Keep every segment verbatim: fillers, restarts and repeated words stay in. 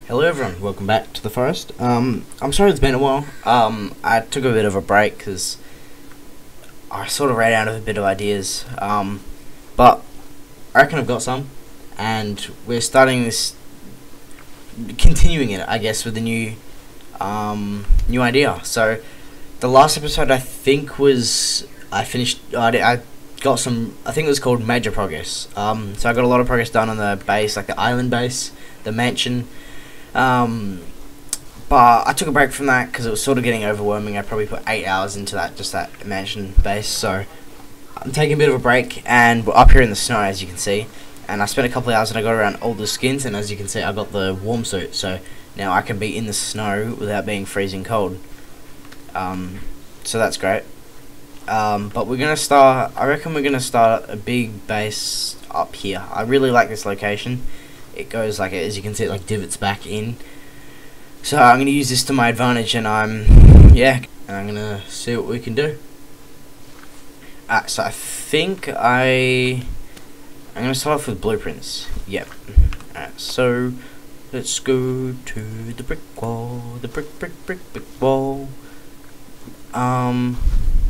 Hello everyone, welcome back to the forest. Um, I'm sorry it's been a while. Um, I took a bit of a break because I sort of ran out of a bit of ideas. Um, but I reckon I've got some, and we're starting this, continuing it, I guess, with a new, um, new idea. So the last episode I think was I finished. I, did, I got some. I think it was called Major Progress. Um, so I got a lot of progress done on the base, like the island base, the mansion. Um, but I took a break from that because it was sort of getting overwhelming. I probably put eight hours into that, just that mansion base. So I'm taking a bit of a break, and we're up here in the snow, as you can see. And I spent a couple of hours and I got around all the skins, and as you can see, I got the warm suit. So now I can be in the snow without being freezing cold. Um, so that's great. Um, but we're gonna start. I reckon we're gonna start a big base up here. I really like this location. It goes like, as you can see, it like divots back in. So I'm going to use this to my advantage, and I'm, yeah, and I'm going to see what we can do. Uh, so I think I, I'm going to start off with blueprints. Yep. Alright, so let's go to the brick wall, the brick, brick, brick, brick wall. Um,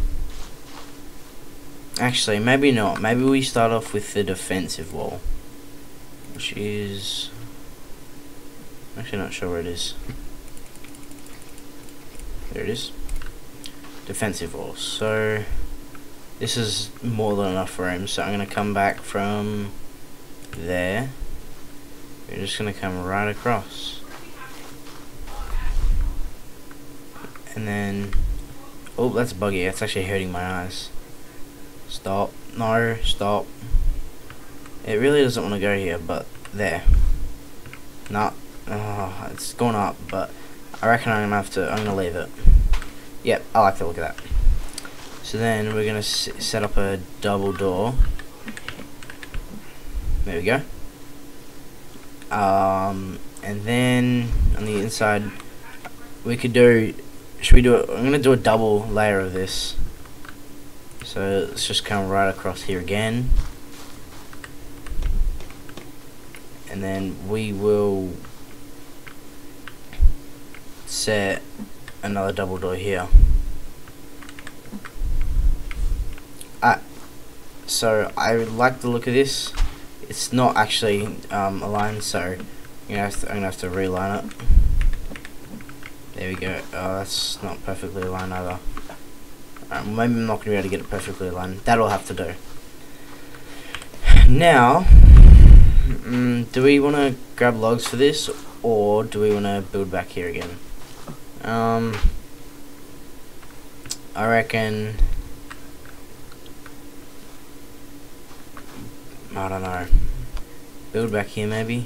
actually, maybe not. Maybe we start off with the defensive wall. Which is actually not sure where it is. There it is. Defensive wall. So this is more than enough room. So I'm gonna come back from there. We're just gonna come right across, and then oh, that's buggy. That's actually hurting my eyes. Stop. No. Stop. It really doesn't want to go here, but there. Nah, oh, it's gone up, but I reckon I'm gonna have to. I'm gonna leave it. Yep, I like the look of that. So then we're gonna s set up a double door. There we go. Um, and then on the inside, we could do. Should we do it? I'm gonna do a double layer of this. So let's just come right across here again. And then we will set another double door here. Ah, so I like the look of this. It's not actually um, aligned, so I'm gonna have to, I'm gonna have to realign it. There we go. Oh, that's not perfectly aligned either. Alright, maybe I'm not gonna be able to get it perfectly aligned. That'll have to do. Now. Mm, do we want to grab logs for this, or do we want to build back here again? Um, I reckon. I don't know. Build back here, maybe.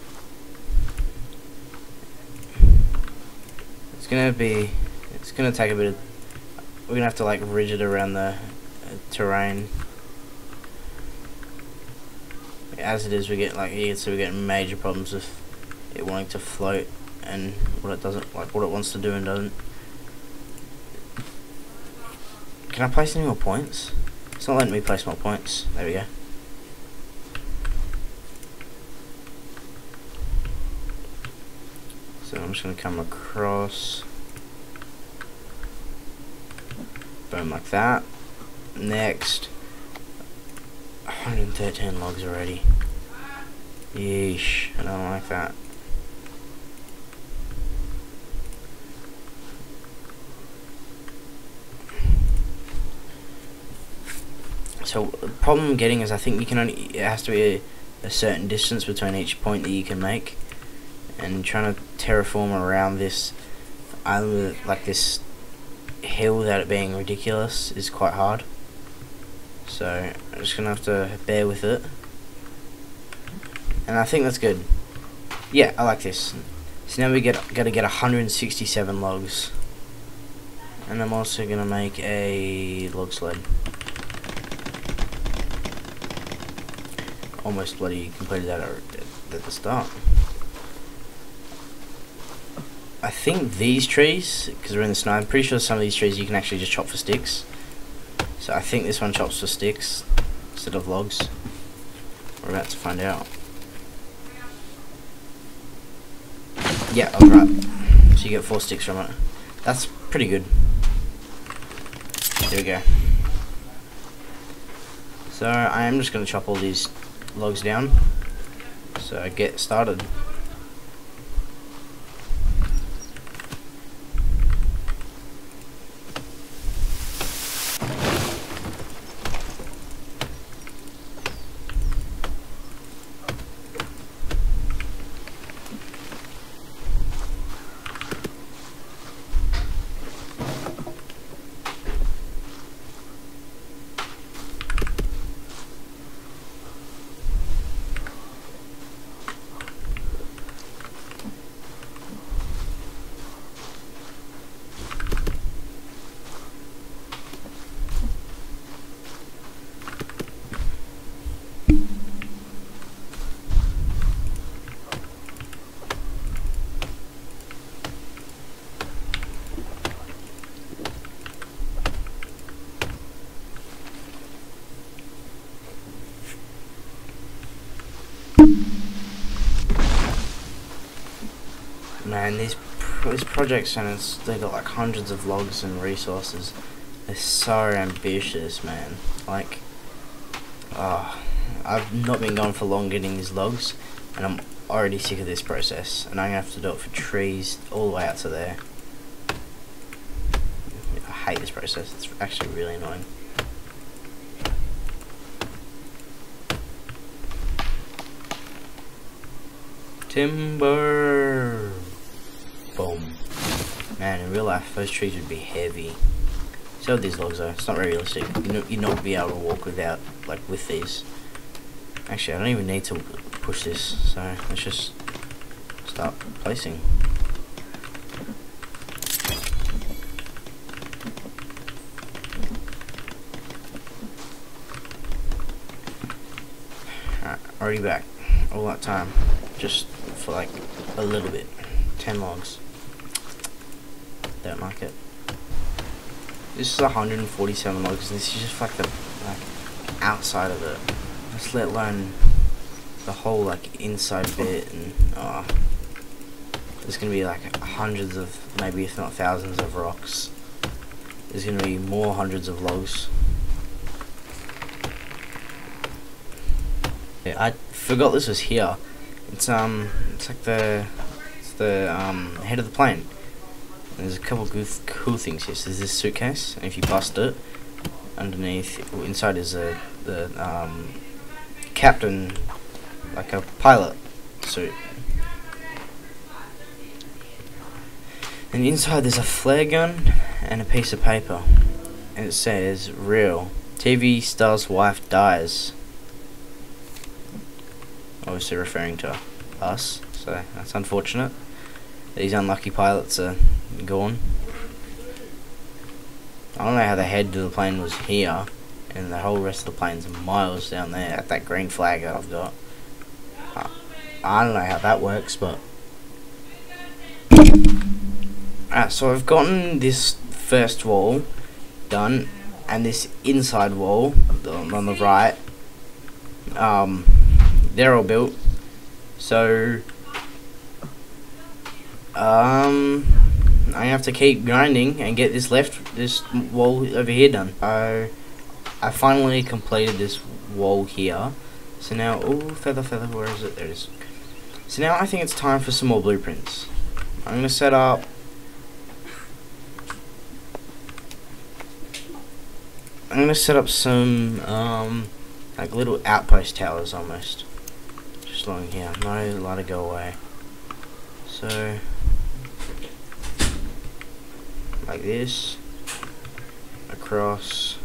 It's gonna be. It's gonna take a bit of. We're gonna have to like ridge it around the uh, terrain. As it is, we get like here, so we get major problems with it wanting to float and what it doesn't, like what it wants to do and doesn't. Can I place any more points? It's not letting me place more points. There we go. So I'm just gonna come across, boom, like that. Next. one hundred thirteen logs already. Yeesh, I don't like that. So the problem I'm getting is I think you can only, it has to be a, a certain distance between each point that you can make, and trying to terraform around this island, like this hill, without it being ridiculous is quite hard. So I'm just gonna have to bear with it, and I think that's good. Yeah, I like this. So now we get gotta get one hundred sixty-seven logs, and I'm also gonna make a log sled. Almost bloody completed that at the start. I think these trees, because we're in the snow, I'm pretty sure some of these trees you can actually just chop for sticks. So I think this one chops for sticks instead of logs. We're about to find out. Yeah, I was right. So you get four sticks from it. That's pretty good. There we go. So I am just going to chop all these logs down. So get started. Man, these pro these projects, and it's they got like hundreds of logs and resources. They're so ambitious, man. Like, ah, uh, I've not been going for long getting these logs, and I'm already sick of this process. And I'm gonna have to do it for trees all the way out to there. I hate this process. It's actually really annoying. Timber. Boom. Man, in real life, those trees would be heavy. So these logs are. It's not very realistic. You know, you'd not be able to walk without, like, with these. Actually, I don't even need to push this. So let's just start placing. Alright, already back. All that time, just for like a little bit. Ten logs. Don't like it. This is one hundred forty-seven logs, and this is just like the like outside of it. Just let alone the whole like inside bit, and oh, there's gonna be like hundreds of, maybe if not thousands of rocks. There's gonna be more hundreds of logs. Yeah, I forgot this was here. It's um, it's like the, it's the um head of the plane. There's a couple good cool things here. So there's this suitcase, and if you bust it, underneath, inside is a the um captain, like a pilot suit. And inside there's a flare gun and a piece of paper, and it says real. T V star's wife dies. Obviously referring to us, so that's unfortunate. These unlucky pilots are gone. I don't know how the head of the plane was here, and the whole rest of the plane's miles down there at that green flag that I've got. I, I don't know how that works, but... Alright, so I've gotten this first wall done, and this inside wall on the right, um... they're all built, so um, I have to keep grinding and get this left, this wall over here done. So I finally completed this wall here. So now, oh, feather, feather, where is it? There it is. So now I think it's time for some more blueprints. I'm gonna set up. I'm gonna set up some um, like little outpost towers almost. Along here, no, let it go away. So, like this, across,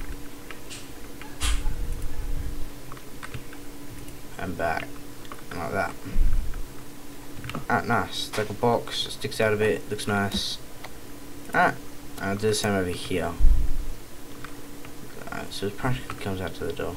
and back, like that. Alright, nice. It's like a box, it sticks out a bit, looks nice. Alright, I'll do the same over here. Alright, so it practically comes out to the door.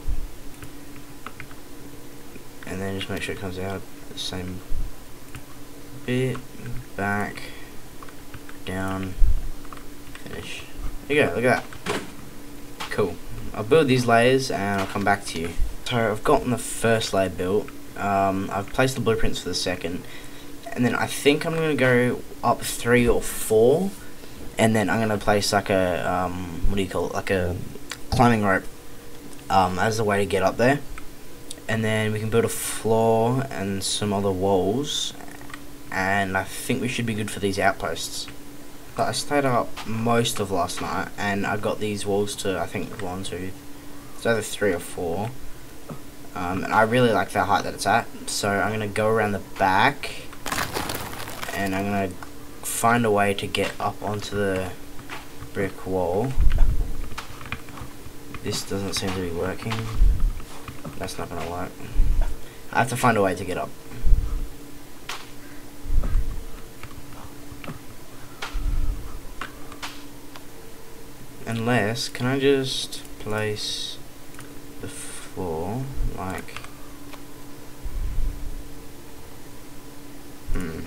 And then just make sure it comes out the same bit, back, down, finish. There you go, look at that. Cool. I'll build these layers and I'll come back to you. So I've gotten the first layer built. Um, I've placed the blueprints for the second. and then I think I'm gonna go up three or four, and then I'm gonna place like a um, what do you call it, like a climbing rope um, as the way to get up there, and then we can build a floor and some other walls, and I think we should be good for these outposts. But I stayed up most of last night, and I got these walls to, I think, one, two, it's either three or four. Um, and I really like the height that it's at, so I'm going to go around the back, and I'm going to find a way to get up onto the brick wall. This doesn't seem to be working. That's not going to work. I have to find a way to get up. Unless, can I just place the floor like, hmm.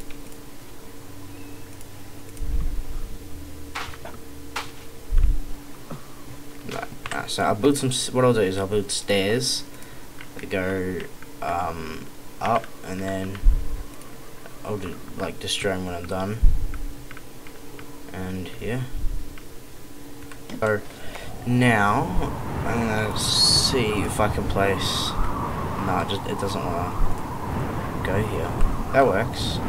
No. Ah, so I'll build some, what I'll do is I'll build stairs that go um, up, and then I'll do, like, destroy them when I'm done. And yeah. So now I'm gonna see if I can place. No, it just it doesn't want to go here. That works.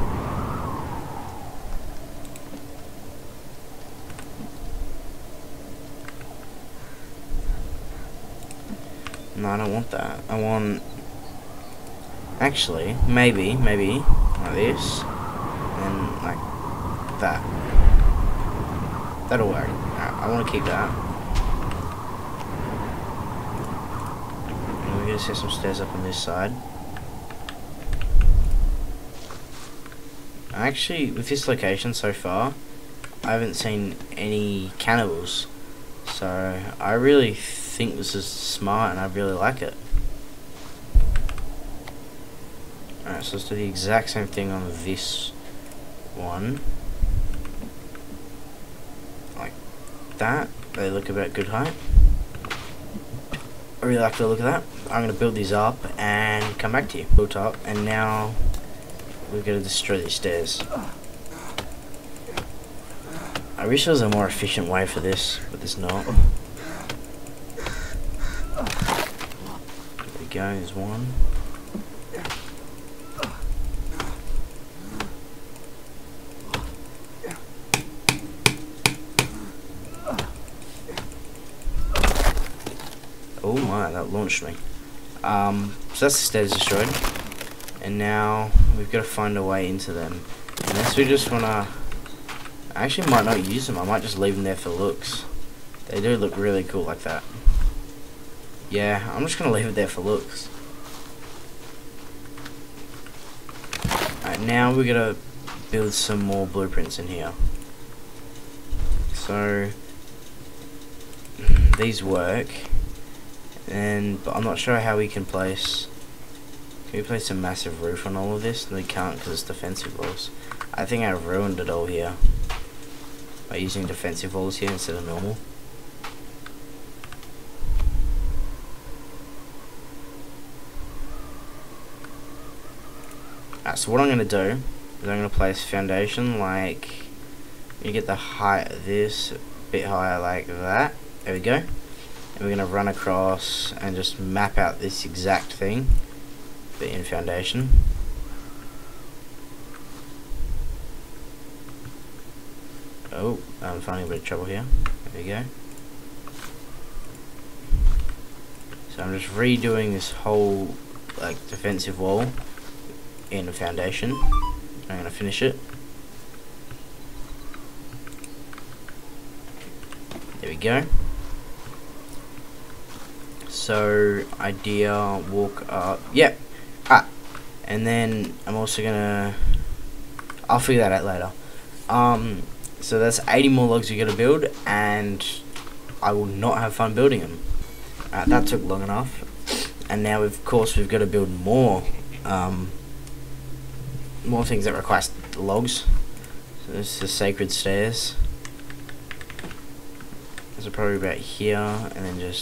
No, I don't want that. I want. Actually, maybe, maybe like this, and like that. That'll work. I want to keep that. And we're going to set some stairs up on this side. Actually, with this location so far, I haven't seen any cannibals. So, I really think this is smart, and I really like it. Alright, so let's do the exact same thing on this one. That they look about good height. I really like the look of that. I'm gonna build these up and come back to you. Built up, and now we're gonna destroy these stairs. I wish there was a more efficient way for this, but there's not. There we go. There's one. Oh my, that launched me. Um, so that's the stairs destroyed. And now we've got to find a way into them. Unless we just want to... I actually might not use them. I might just leave them there for looks. They do look really cool like that. Yeah, I'm just going to leave it there for looks. Alright, now we're going to build some more blueprints in here. So... these work. And but I'm not sure how we can place. Can we place a massive roof on all of this? No, we can't because it's defensive walls. I think I've ruined it all here by using defensive walls here instead of normal. Alright, so what I'm gonna do is I'm gonna place foundation like you get the height of this a bit higher like that. There we go. And we're going to run across and just map out this exact thing, but in foundation. Oh, I'm finding a bit of trouble here. There we go. So I'm just redoing this whole like defensive wall in foundation. I'm going to finish it. There we go. So, idea, walk up, yep, ah, and then I'm also gonna, I'll figure that out later. Um, so that's eighty more logs you gotta build, and I will not have fun building them. Alright, that took long enough, and now of course we've got to build more, um, more things that require logs. So this is the sacred stairs. Those are probably about here, and then just...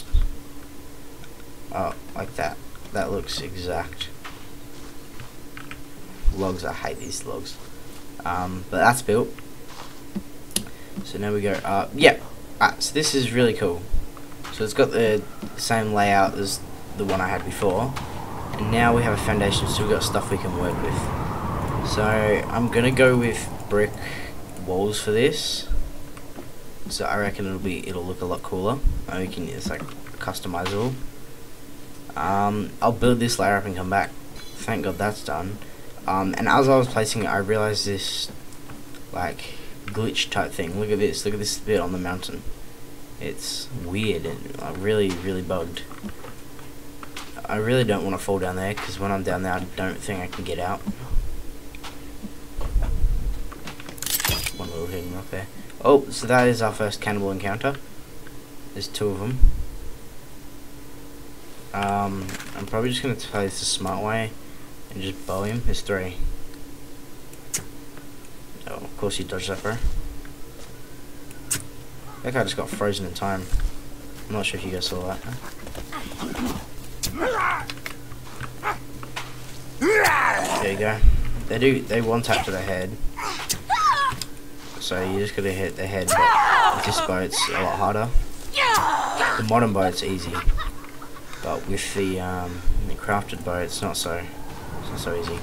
oh, like that. That looks exact. logs. I hate these logs. Um, but that's built. So now we go up. Yeah. Alright, so this is really cool. So it's got the same layout as the one I had before. And now we have a foundation, so we've got stuff we can work with. So I'm gonna go with brick walls for this. So I reckon it'll be it'll look a lot cooler. And we can it's like customizable. Um, I'll build this layer up and come back. Thank God that's done. Um, and as I was placing it, I realized this like glitch type thing. Look at this. Look at this bit on the mountain. It's weird and uh, really, really bugged. I really don't want to fall down there because when I'm down there, I don't think I can get out. One little hidden rock there. Oh, so that is our first cannibal encounter. There's two of them. Um, I'm probably just going to play this the smart way and just bow him. There's three. Oh, of course you dodged that, bro. That guy just got frozen in time. I'm not sure if you guys saw that. There you go. They do. They one tap to the head. So you just gotta hit the head. But with this bow, it's a lot harder. The modern bow, it's easy. But with the um, the crafted bow, it's not so. It's not so easy.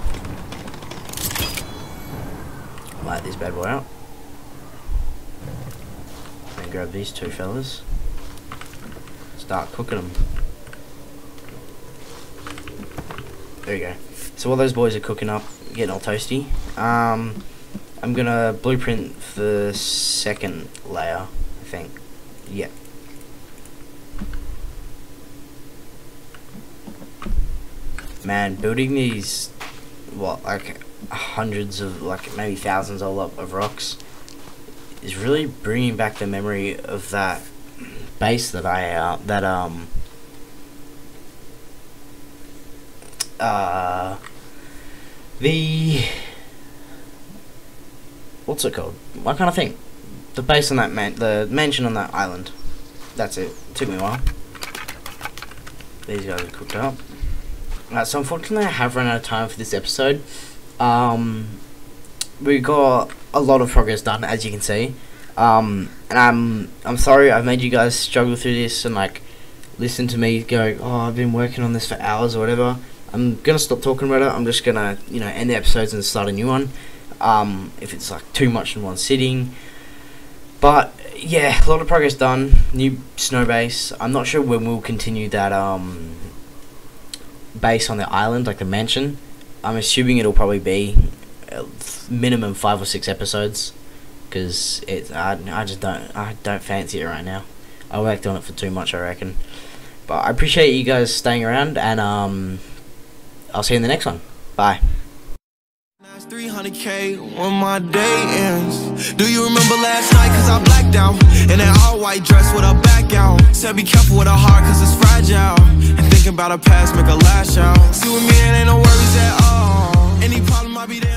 Light this bad boy out. And grab these two fellas. Start cooking them. There you go. So while those boys are cooking up, getting all toasty, um, I'm gonna blueprint the second layer, I think. Yeah. Man, building these, what, like hundreds of, like maybe thousands all up of rocks is really bringing back the memory of that base that I, uh, that, um, uh, the, what's it called? What kind of thing? The base on that man, the mansion on that island. That's it. It took me a while. These guys are cooked up. Alright, so unfortunately I have run out of time for this episode. Um, we got a lot of progress done, as you can see. Um, and I'm I'm sorry I've made you guys struggle through this and like listen to me go, oh, I've been working on this for hours or whatever. I'm gonna stop talking about it. I'm just gonna, you know, end the episodes and start a new one. Um, if it's like too much in one sitting. But yeah, a lot of progress done. New snow base. I'm not sure when we'll continue that um base on the island, like the mansion. I'm assuming it'll probably be minimum five or six episodes, because it I, I just don't I don't fancy it right now. I worked on it for too much, I reckon. But I appreciate you guys staying around, and um I'll see you in the next one. Bye. three hundred K when my day ends. Do you remember last night? Cause I blacked out in that all white dress with her back out. Said be careful with her heart cause it's fragile. And thinking about her past make her lash out. See with me it ain't no worries at all. Any problem I be there.